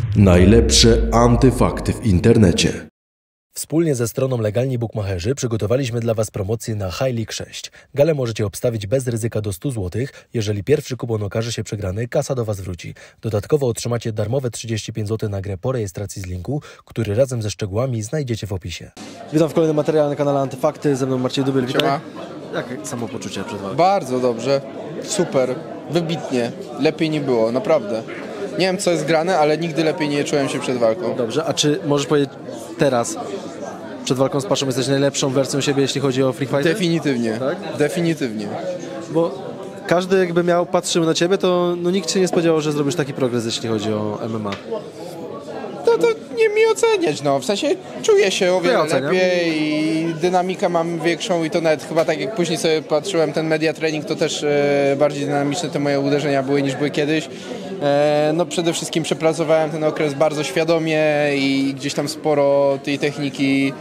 Najlepsze antyfakty w internecie. Wspólnie ze stroną Legalni Bukmacherzy przygotowaliśmy dla Was promocję na High League 6. Galę możecie obstawić bez ryzyka do 100 zł. Jeżeli pierwszy kupon okaże się przegrany, kasa do Was wróci. Dodatkowo otrzymacie darmowe 35 zł na grę po rejestracji z linku, który razem ze szczegółami znajdziecie w opisie. Witam w kolejnym materiale na kanale Antyfakty. Ze mną Marcin Dubiel. Witaj. Siema. Jakie samopoczucie przed walką? Bardzo dobrze, super, wybitnie, lepiej nie było, naprawdę. Nie wiem co jest grane, ale nigdy lepiej nie czułem się przed walką. Dobrze, a czy możesz powiedzieć teraz, przed walką z Paszą jesteś najlepszą wersją siebie, jeśli chodzi o free fighty? Definitywnie, Tak? definitywnie. Bo każdy jakby patrzył na ciebie, to nikt się nie spodziewał, że zrobisz taki progres, jeśli chodzi o MMA. To nie mi oceniać, no, w sensie czuję się o wiele oceniam. lepiej i dynamikę mam większą i to nawet chyba tak jak później sobie patrzyłem, ten media training to też bardziej dynamiczne te moje uderzenia były niż były kiedyś. No przede wszystkim przepracowałem ten okres bardzo świadomie i gdzieś tam sporo tej techniki,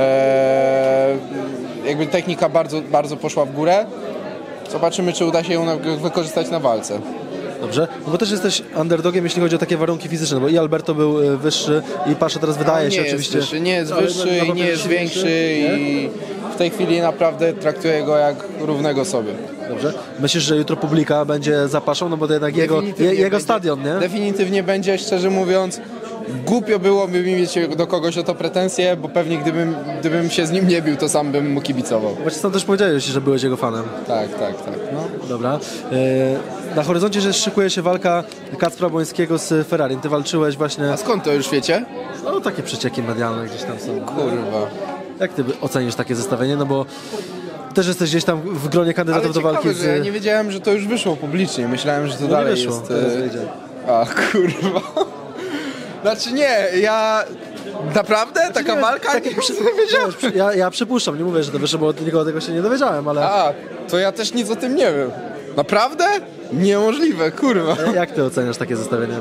jakby technika bardzo, bardzo poszła w górę. Zobaczymy, czy uda się ją wykorzystać na walce. Dobrze, no bo też jesteś underdogiem, jeśli chodzi o takie warunki fizyczne, bo i Alberto był wyższy i Pasza teraz wydaje się oczywiście... Nie jest wyższy i nie jest większy i w tej chwili naprawdę traktuję go jak równego sobie. Dobrze. Myślisz, że jutro publika będzie za Paszą, no bo to jednak jego będzie, stadion, nie? Definitywnie będzie, szczerze mówiąc. Głupio byłoby mi mieć do kogoś o to pretensje, bo pewnie gdybym się z nim nie bił, to sam bym mu kibicował. Właśnie sam też powiedziałeś, że byłeś jego fanem. Tak. No. Dobra. Na horyzoncie że szykuje się walka Kacpra Błońskiego z Ferrari. Ty walczyłeś właśnie... A skąd to już wiecie? No takie przecieki medialne gdzieś tam są. Kurwa. Jak ty ocenisz takie zestawienie? No bo też jesteś gdzieś tam w gronie kandydatów Ale do walki ciekawe, z... że ja nie wiedziałem, że to już wyszło publicznie. Myślałem, że to No dalej nie wyszło, jest... teraz wyjdzie. A kurwa. Znaczy nie, ja... Naprawdę? Taka walka? Nie wiedziałem. Ja przypuszczam, nie mówię, że to wyszło, bo od nikogo tego się nie dowiedziałem, ale... A, to ja też nic o tym nie wiem. Naprawdę? Niemożliwe, kurwa. Jak ty oceniasz takie zestawienie?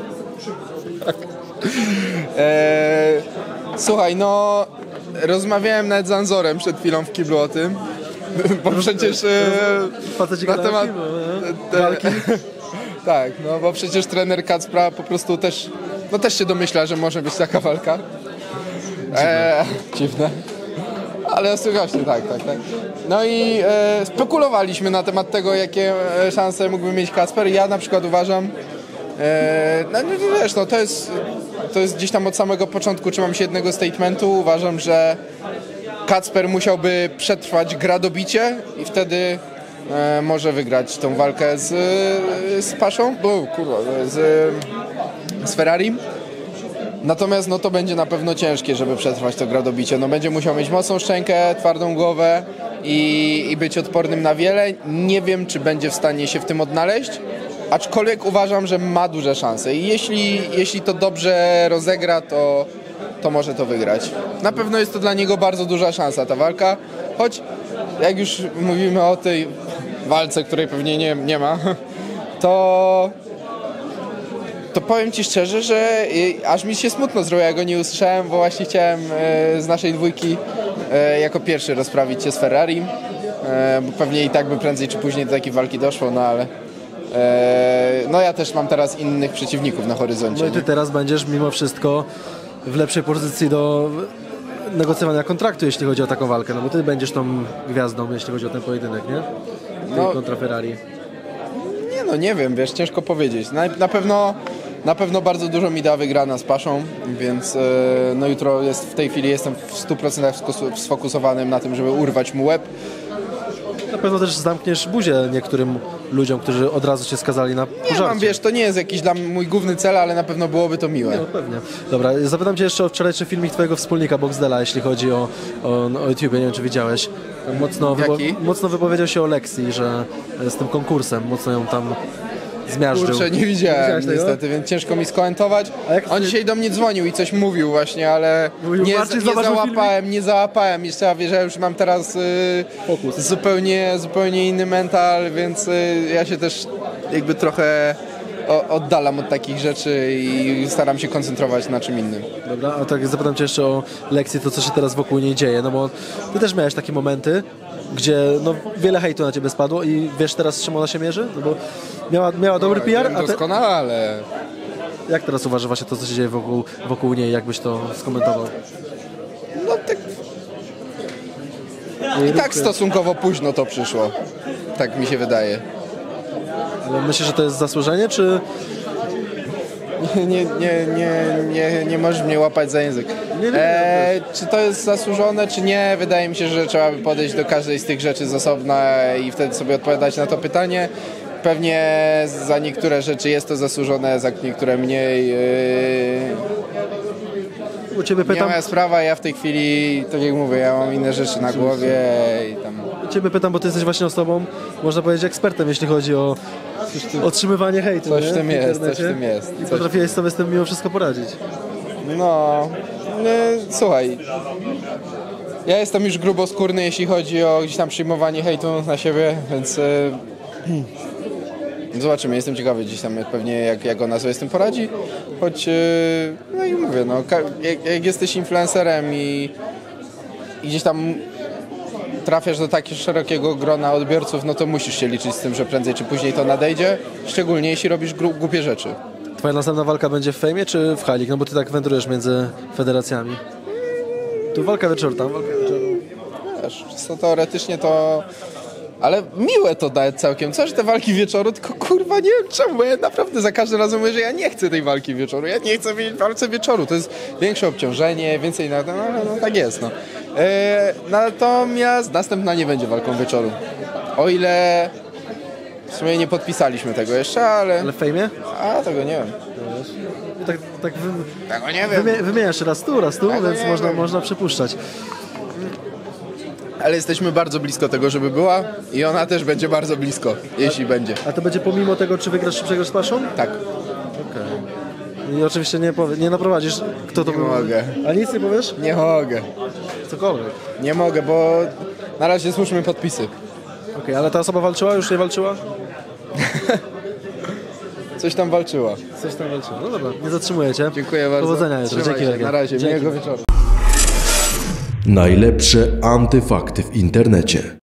Słuchaj, no... Rozmawiałem nawet z Anzorem przed chwilą w kiblu o tym. Bo przecież... Faceci na temat... walki? Tak, no bo przecież trener Kacpra po prostu też... No też się domyśla, że może być taka walka. Dziwne. Ale właśnie, tak. No i spekulowaliśmy na temat tego, jakie szanse mógłby mieć Kacper. Ja na przykład uważam, no wiesz, no to jest gdzieś tam od samego początku trzymam się jednego statementu. Uważam, że Kacper musiałby przetrwać gradobicie i wtedy może wygrać tą walkę z Paszą, z Ferrari. Natomiast no to będzie na pewno ciężkie, żeby przetrwać to gradobicie. No będzie musiał mieć mocną szczękę, twardą głowę i być odpornym na wiele. Nie wiem, czy będzie w stanie się w tym odnaleźć, aczkolwiek uważam, że ma duże szanse. I jeśli to dobrze rozegra, to może to wygrać. Na pewno jest to dla niego bardzo duża szansa ta walka, choć jak już mówimy o tej walce, której pewnie nie ma, to powiem Ci szczerze, że aż mi się smutno zrobiło, jak go nie usłyszałem, bo właśnie chciałem z naszej dwójki jako pierwszy rozprawić się z Ferrari, bo pewnie i tak by prędzej czy później do takiej walki doszło, no ale no ja też mam teraz innych przeciwników na horyzoncie. No i ty teraz będziesz mimo wszystko w lepszej pozycji do negocjowania kontraktu, jeśli chodzi o taką walkę, no bo ty będziesz tą gwiazdą, jeśli chodzi o ten pojedynek, nie? Ty kontra Ferrari. Nie wiem, wiesz, ciężko powiedzieć. Na pewno bardzo dużo mi da wygrana z Paszą, więc no jutro w tej chwili jestem w 100% sfokusowanym na tym, żeby urwać mu łeb. Na pewno też zamkniesz buzię niektórym ludziom, którzy od razu cię skazali na pożarcie. Nie mam, wiesz, to nie jest jakiś dla mój główny cel, ale na pewno byłoby to miłe. No pewnie. Dobra, zapytam cię jeszcze o wczorajszy filmik twojego wspólnika Boxdela, jeśli chodzi o YouTube, nie wiem czy widziałeś. Mocno wypowiedział się o Lexi, że z tym konkursem, mocno ją tam zmiażdżył. Kurczę, nie widziałem niestety, więc ciężko mi skomentować. On dzisiaj do mnie dzwonił i coś mówił właśnie, ale nie załapałem. Jeszcze ja że już mam teraz zupełnie inny mental, więc ja się też jakby trochę oddalam od takich rzeczy i staram się koncentrować na czym innym. Dobra, a tak zapytam cię jeszcze o Lexi, to co się teraz wokół niej dzieje, no bo ty też miałeś takie momenty, gdzie no, wiele hejtu na ciebie spadło i wiesz teraz, z czym ona się mierzy? No bo miała dobry PR, Doskonale. Jak teraz uważasz właśnie to, co się dzieje wokół niej? Jak byś to skomentował? No tak... I tak stosunkowo późno to przyszło. Tak mi się wydaje. Ale myślisz, że to jest zasłużenie, czy... Nie możesz mnie łapać za język. Czy to jest zasłużone, czy nie? Wydaje mi się, że trzeba by podejść do każdej z tych rzeczy z osobna i wtedy sobie odpowiadać na to pytanie. Pewnie za niektóre rzeczy jest to zasłużone, za niektóre mniej. U Ciebie pytam... Nie moja sprawa, ja w tej chwili, tak jak mówię, ja mam inne rzeczy na głowie i tam... Ciebie pytam, bo Ty jesteś właśnie osobą, można powiedzieć, ekspertem, jeśli chodzi o otrzymywanie hejtu. Coś w tym jest. I potrafiłeś sobie z tym mimo wszystko poradzić. No, słuchaj, ja jestem już gruboskórny, jeśli chodzi o gdzieś tam przyjmowanie hejtu na siebie, więc zobaczymy, jestem ciekawy gdzieś tam pewnie jak ona sobie z tym poradzi, choć no i mówię, no, jak jesteś influencerem i gdzieś tam trafiasz do takiego szerokiego grona odbiorców, no to musisz się liczyć z tym, że prędzej czy później to nadejdzie, szczególnie jeśli robisz głupie rzeczy. Twoja następna walka będzie w Fejmie czy w High League? No bo Ty tak wędrujesz między federacjami. Tu walka wieczoru, tam walka wieczoru. Wiesz, to teoretycznie to... Ale miłe to daje całkiem. Co, że te walki wieczoru, tylko kurwa nie wiem czemu, bo ja naprawdę za każdym razem mówię, że ja nie chcę tej walki wieczoru. Ja nie chcę walce wieczoru. To jest większe obciążenie, więcej na to, no tak jest, no. Natomiast następna nie będzie walką wieczoru. O ile w sumie nie podpisaliśmy tego jeszcze, ale... Ale w Fejmie? A, tego nie wiem. Tego nie wiem. Wymieniasz raz tu, więc można przypuszczać. Ale jesteśmy bardzo blisko tego, żeby była i ona też będzie bardzo blisko, jeśli będzie. A to będzie pomimo tego, czy wygrasz, czy przegrasz z Paszą? Tak. Okej. I oczywiście nie naprowadzisz, kto to Nie mogę. A nic nie powiesz? Nie mogę. Cokolwiek. Nie mogę, bo na razie złóżmy podpisy. Okej, ale ta osoba walczyła? Już nie walczyła? Coś tam walczyła. No dobra, nie zatrzymuję Cię. Dziękuję bardzo. Powodzenia jutro. Trzymaj Dzięki się. Na razie, miłego wieczoru. Najlepsze antyfakty w internecie.